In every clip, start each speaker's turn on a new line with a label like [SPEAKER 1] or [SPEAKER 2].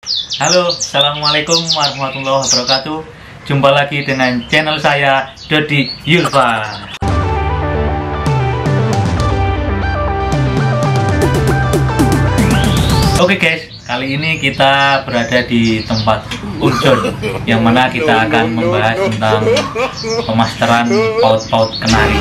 [SPEAKER 1] Halo, assalamualaikum warahmatullahi wabarakatuh. Jumpa lagi dengan channel saya, Dodi Yulfa. Oke guys, kali ini kita berada di tempat Urjon, yang mana kita akan membahas tentang pemasteran paut-paut kenari.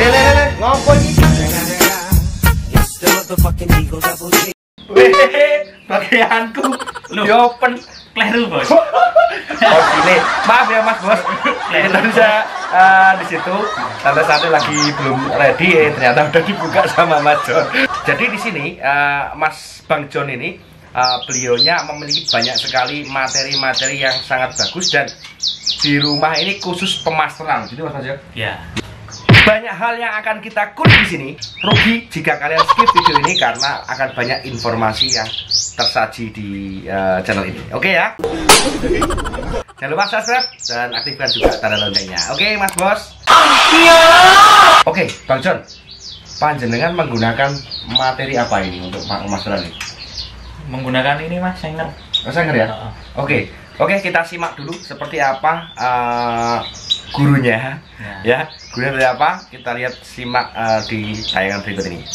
[SPEAKER 1] Pakaianku lu open kleru bos.
[SPEAKER 2] Ini maaf ya mas bos, kita bisa di situ tanda satu lagi belum ready, ternyata udah dibuka sama Mas John. Jadi di sini Mas Bang John ini beliaunya memiliki banyak sekali materi-materi yang sangat bagus, dan di rumah ini khusus pemasteran, gitu Mas John?
[SPEAKER 1] Ya.
[SPEAKER 2] Banyak hal yang akan kita kulik di sini. Rugi jika kalian skip video ini karena akan banyak informasi yang tersaji di channel ini. Oke ya? Jangan lupa subscribe dan aktifkan juga tanda loncengnya. Oke Mas Bos? Oke Bang John, panjenengan menggunakan materi apa ini untuk pemasteran ini?
[SPEAKER 1] Menggunakan ini mas, Sanger.
[SPEAKER 2] Oh, Sanger ya? Oke, kita simak dulu seperti apa gurunya, ya. Gurunya seperti apa? Kita lihat, simak di tayangan berikut ini.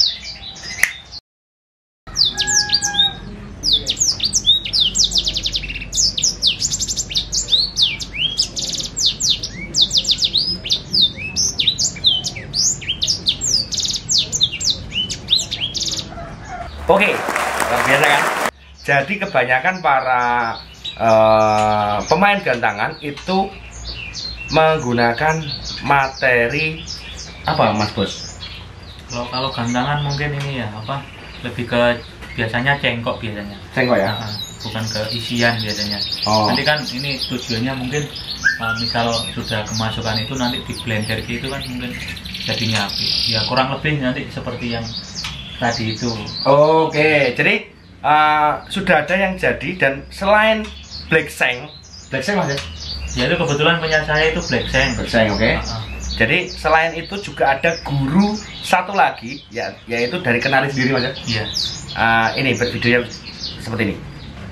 [SPEAKER 2] Oke, luar biasa kan? Jadi kebanyakan para pemain gantangan itu menggunakan materi apa Mas Bos?
[SPEAKER 1] Kalau gantangan mungkin ini ya apa? Lebih ke biasanya cengkok biasanya.
[SPEAKER 2] Cengkok ya?
[SPEAKER 1] Bukan ke isian biasanya.
[SPEAKER 2] Oh.
[SPEAKER 1] Nanti kan ini tujuannya mungkin misal sudah kemasukan itu nanti di blender gitu kan mungkin jadinya api. Ya kurang lebih nanti seperti yang tadi itu.
[SPEAKER 2] Oke, jadi sudah ada yang jadi, dan selain Black Seng Mas ya?
[SPEAKER 1] Ya itu kebetulan punya saya itu Black Seng.
[SPEAKER 2] Black Seng, oke. Jadi selain itu juga ada guru satu lagi, ya, yaitu dari kenari sendiri Mas ya?
[SPEAKER 1] Iya.
[SPEAKER 2] Ini bervideonya seperti ini.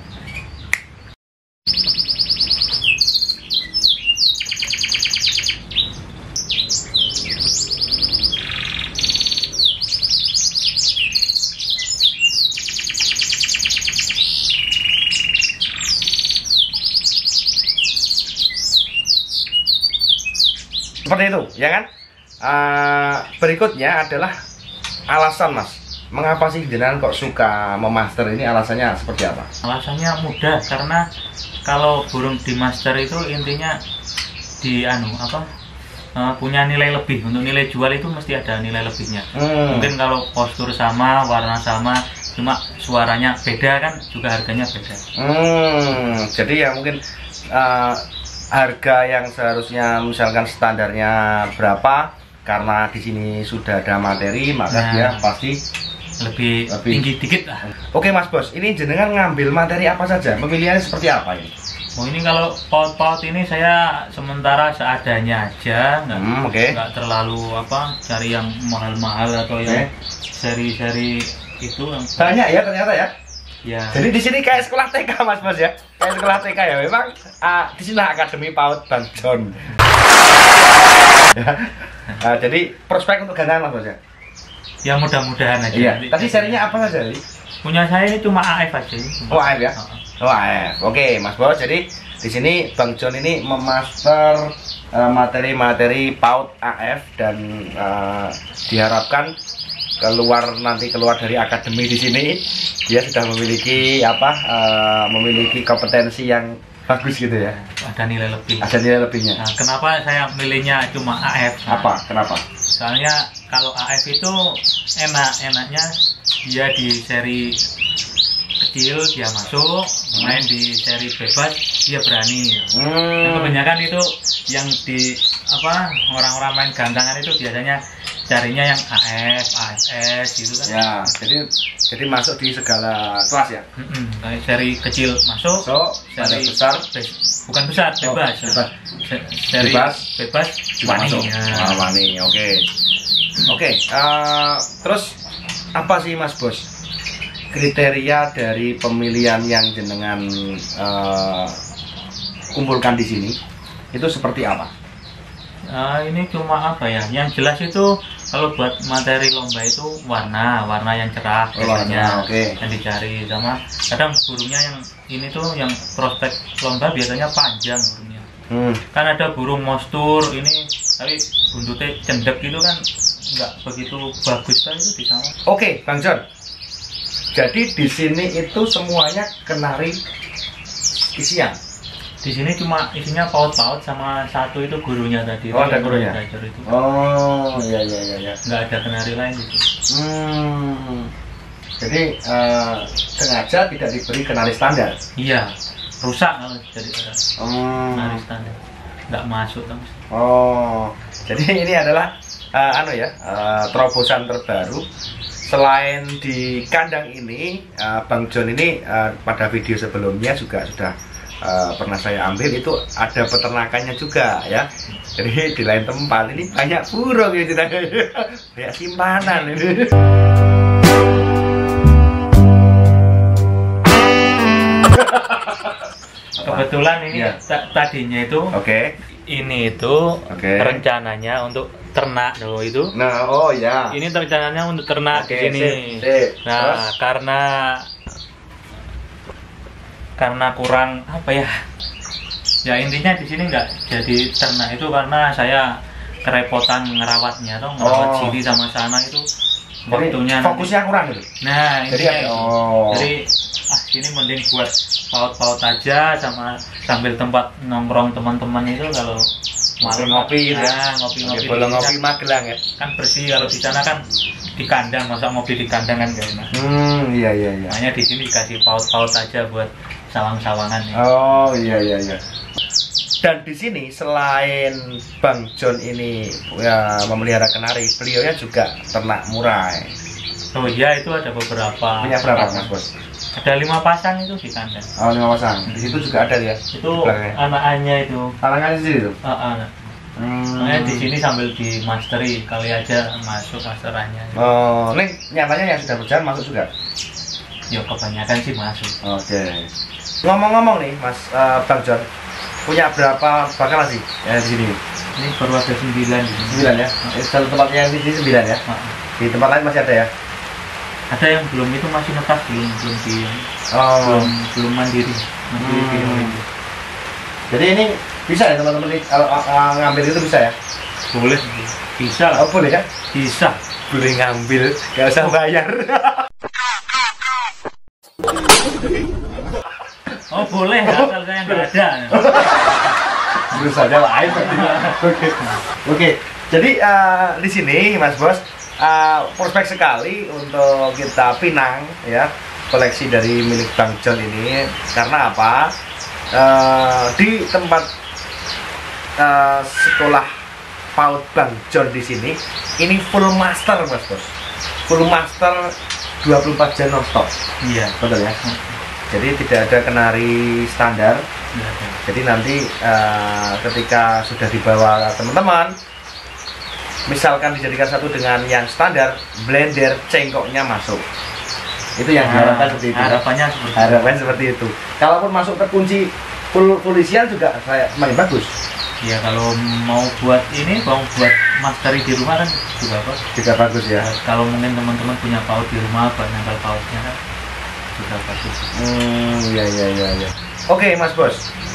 [SPEAKER 2] Seperti itu, ya kan? Berikutnya adalah alasan Mas, mengapa sih jenengan kok suka memaster ini? Alasannya seperti apa?
[SPEAKER 1] Alasannya mudah, karena kalau burung di master itu intinya di punya nilai lebih. Untuk nilai jual itu mesti ada nilai lebihnya. Mungkin kalau postur sama, warna sama, cuma suaranya beda kan juga harganya beda.
[SPEAKER 2] Jadi ya mungkin harga yang seharusnya misalkan standarnya berapa, karena di sini sudah ada materi, maka dia pasti
[SPEAKER 1] lebih tinggi dikit lah.
[SPEAKER 2] Oke Mas Bos, ini jenengan ngambil materi apa saja? Pemilihannya seperti apa ini?
[SPEAKER 1] Oh ini kalau paut-paut ini saya sementara seadanya aja, nggak terlalu cari yang mahal-mahal atau yang seri-seri itu.
[SPEAKER 2] Banyak ya ternyata ya.
[SPEAKER 1] Ya.
[SPEAKER 2] Jadi di sini kayak sekolah TK Mas Bos ya, kayak sekolah TK ya. Memang di sini Akademi Paut Bang John. Jadi prospek untuk gantangan Mas Bos ya.
[SPEAKER 1] Ya mudah-mudahan aja.
[SPEAKER 2] Iya. Tadi serinya apa saja?
[SPEAKER 1] Punya saya ini cuma AF aja.
[SPEAKER 2] Oh AF ya. Oh AF. Oke Mas Bos. Jadi di sini Bang John ini memaster materi-materi paut AF, dan diharapkan keluar dari akademi di sini dia sudah memiliki memiliki kompetensi yang bagus gitu ya.
[SPEAKER 1] Ada nilai lebih.
[SPEAKER 2] Ada nilai lebihnya.
[SPEAKER 1] Nah, kenapa saya milihnya cuma AF?
[SPEAKER 2] Apa? Kenapa?
[SPEAKER 1] Soalnya kalau AF itu enaknya dia di seri kecil dia masuk, main di seri bebas dia berani. Nah, kebanyakan itu yang di orang-orang main gantangan itu biasanya carinya yang AF, AFS gitu kan.
[SPEAKER 2] Ya, jadi masuk di segala kelas ya.
[SPEAKER 1] Kayak seri kecil masuk, seri
[SPEAKER 2] besar
[SPEAKER 1] bukan besar, bebas. Seri bebas
[SPEAKER 2] masuk. Wani, oke. Terus apa sih Mas Bos kriteria dari pemilihan yang jenengan kumpulkan di sini itu seperti apa?
[SPEAKER 1] Ini cuma apa ya? Yang jelas itu kalau buat materi lomba itu warna yang cerah biasanya yang dicari, sama kadang burungnya yang ini tuh yang prospek lomba biasanya panjang burungnya. Kan ada burung mostur ini tapi buntutnya cendek gitu kan nggak begitu bagus kan itu di sana.
[SPEAKER 2] Oke, Bang John. Jadi di sini itu semuanya kenari isian.
[SPEAKER 1] Di sini cuma isinya paut-paut sama satu itu gurunya tadi.
[SPEAKER 2] Oh, ada gurunya.
[SPEAKER 1] Itu.
[SPEAKER 2] Oh, iya.
[SPEAKER 1] Nggak ada kenari lain itu.
[SPEAKER 2] Jadi sengaja tidak diberi kenari standar.
[SPEAKER 1] Iya, rusak kalau jadi ada kenari standar. Nggak masuk kan.
[SPEAKER 2] Oh, jadi ini adalah terobosan terbaru. Selain di kandang ini, Bang John ini pada video sebelumnya juga sudah pernah saya ambil, itu ada peternakannya juga ya. Jadi di lain tempat ini banyak burung ya, banyak simpanan ini.
[SPEAKER 1] Kebetulan ini tadinya itu ini itu rencananya untuk ternak loh itu.
[SPEAKER 2] Nah, oh ya.
[SPEAKER 1] Ini rencananya untuk ternak di sini.
[SPEAKER 2] Sip.
[SPEAKER 1] Nah, karena kurang apa ya? Ya intinya di sini nggak jadi ternak itu karena saya kerepotan ngerawatnya tuh, ngerawat sini sama sana itu waktunya.
[SPEAKER 2] Fokusnya kurang gitu.
[SPEAKER 1] Nah, jadi ini mending buat paut-paut aja sama sambil tempat nongkrong teman-teman itu kalau
[SPEAKER 2] malam ngopi gitu.
[SPEAKER 1] Ngopi-ngopi.
[SPEAKER 2] Boleh ngopi Magelang ya.
[SPEAKER 1] Kan bersih, kalau di sana kan di kandang, masa ngopi di kandang kan gak enak.
[SPEAKER 2] Iya.
[SPEAKER 1] Makanya di sini dikasih paut-paut aja buat sawang-sawangan ya.
[SPEAKER 2] Oh, iya. Dan di sini selain Bang John ini ya memelihara kenari, beliaunya juga ternak murai.
[SPEAKER 1] Oh iya, itu ada beberapa.
[SPEAKER 2] Punya berapa Mas Bos?
[SPEAKER 1] Ada 5 pasang itu di kandang.
[SPEAKER 2] Oh, 5 pasang. Di situ juga ada ya?
[SPEAKER 1] Itu anak-anaknya itu.
[SPEAKER 2] Anak-anaknya di situ?
[SPEAKER 1] Makanya di sini sambil di masteri, kali aja masuk masterannya.
[SPEAKER 2] Oh, ini nyatanya yang sudah berjalan masuk juga?
[SPEAKER 1] Ya kebanyakan sih masuk.
[SPEAKER 2] Oke. Ngomong-ngomong nih Mas Bang John, punya berapa bakalan sih yang di sini?
[SPEAKER 1] Ini baru ada 9.
[SPEAKER 2] 9 ya? Satu tempat yang di sini 9 ya? Di tempat lain masih ada ya?
[SPEAKER 1] Ada yang belum itu masih netas, belum mandiri.
[SPEAKER 2] Jadi ini bisa ya teman-teman ngambil itu bisa ya?
[SPEAKER 1] Boleh, bisa lah.
[SPEAKER 2] Oh boleh ya?
[SPEAKER 1] Bisa.
[SPEAKER 2] Boleh ngambil, gak usah bayar.
[SPEAKER 1] Oh boleh, asal saya nggak ada.
[SPEAKER 2] Terus saja live. Oke. Jadi di sini Mas Bos, prospek sekali untuk kita pinang ya koleksi dari milik Bang John ini. Karena apa? Di tempat sekolah PAUD Bang John di sini ini full master Mas Bos. Full master 24 jam non-stop.
[SPEAKER 1] Iya,
[SPEAKER 2] betul ya. Jadi tidak ada kenari standar. Jadi nanti ketika sudah dibawa teman-teman, misalkan dijadikan satu dengan yang standar, blender cengkoknya masuk. Itu yang diharapkan seperti itu. Harapannya seperti itu. Kalaupun masuk terkunci polisian juga semakin bagus.
[SPEAKER 1] Ya kalau mau buat ini, mau buat masteri di rumah kan juga bagus ya. Kalau mungkin teman-teman punya PAUD di rumah, buat nempel PAUDnya kan juga bagus.
[SPEAKER 2] Iya. Oke Mas Bos.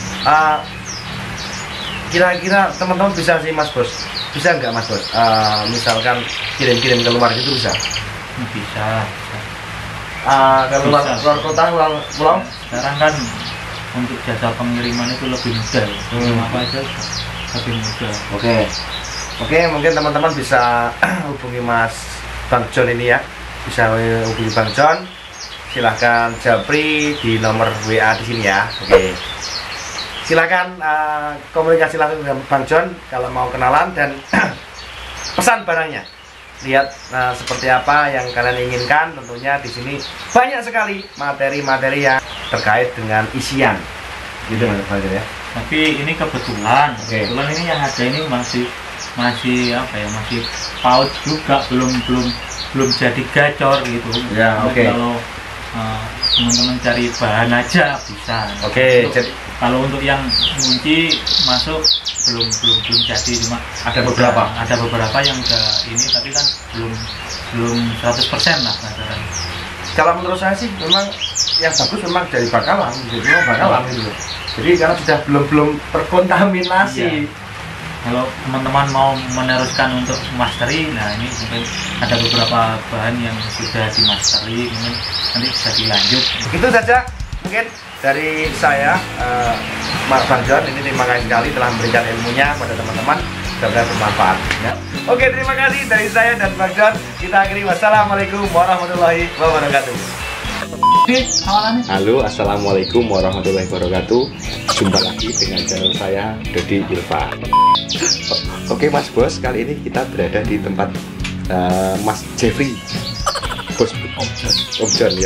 [SPEAKER 2] Kira-kira teman-teman bisa sih Mas Bos. Bisa nggak Mas Bos? Misalkan kirim-kirim ke luar itu bisa?
[SPEAKER 1] Bisa.
[SPEAKER 2] Ke luar kota, pulau?
[SPEAKER 1] Sekarang kan untuk jasa pengiriman itu lebih mudah. Apa aja lebih mudah.
[SPEAKER 2] Oke, mungkin teman-teman bisa hubungi Mas Bang John ini ya. Bisa hubungi Bang John. Silahkan japri di nomor WA di sini ya. Oke. Silahkan komunikasi langsung dengan Bang John kalau mau kenalan dan pesan barangnya. Lihat seperti apa yang kalian inginkan. Tentunya di sini banyak sekali materi-materi yang terkait dengan isian. Gitu Mas ya.
[SPEAKER 1] Tapi ini kebetulan ini yang ada ini masih apa ya, masih PAUD juga, belum jadi gacor gitu.
[SPEAKER 2] Ya,
[SPEAKER 1] Kalau teman-teman cari bahan aja bisa.
[SPEAKER 2] Oke, jadi
[SPEAKER 1] kalau untuk yang kunci masuk belum jadi, cuma ada beberapa yang udah ini, tapi kan belum 100% lah kasaran.
[SPEAKER 2] Kalau menurut saya sih memang yang bagus memang dari Bakalang, gitu. Jadi karena sudah belum terkontaminasi.
[SPEAKER 1] Iya. Kalau teman-teman mau meneruskan untuk masteri, nah ini mungkin ada beberapa bahan yang sudah dimasteri, mungkin nanti bisa dilanjut.
[SPEAKER 2] Itu saja mungkin dari saya, Mas Bang John. Ini terima kasih sekali telah memberikan ilmunya pada teman-teman, mudah-mudahan bermanfaat ya. Oke, terima kasih dari saya dan Bang John. Kita akhiri, wassalamualaikum warahmatullahi wabarakatuh.
[SPEAKER 3] Halo, assalamualaikum warahmatullahi wabarakatuh. Jumpa lagi dengan channel saya, Dodi Ilva. Oke Mas Bos, kali ini kita berada di tempat Mas Jeffrey, Bos Om John ya.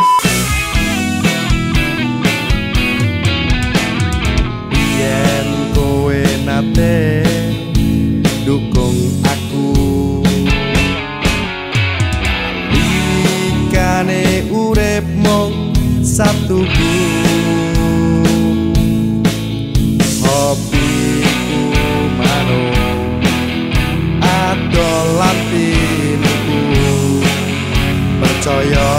[SPEAKER 4] Yen kowe nate dukung aku, nalikane urip mung satu hobiku manut adol lan tinuku, percaya